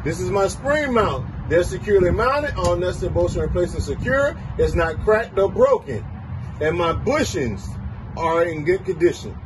This is my spring mount. They're securely mounted. All nuts and bolts are in place and secure. It's not cracked or broken. And my bushings are in good condition.